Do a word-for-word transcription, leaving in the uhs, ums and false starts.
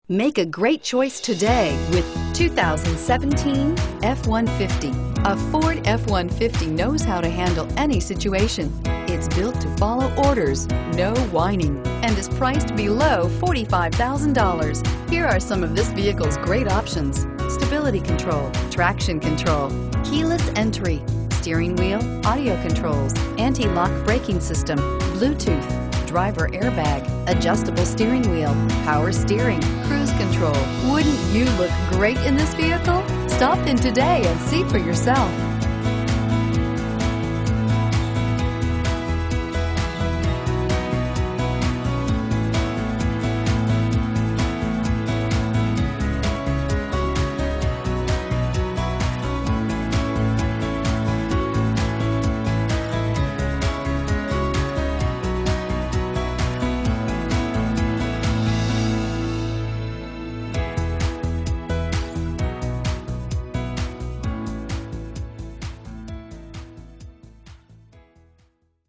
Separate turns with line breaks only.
Make a great choice today with two thousand seventeen F one fifty. A Ford F one fifty knows how to handle any situation. It's built to follow orders, no whining, and is priced below forty-five thousand dollars. Here are some of this vehicle's great options: stability control, traction control, keyless entry, steering wheel audio controls, anti-lock braking system, Bluetooth, driver airbag, adjustable steering wheel, power steering, cruise control. Wouldn't you look great in this vehicle? Stop in today and see for yourself.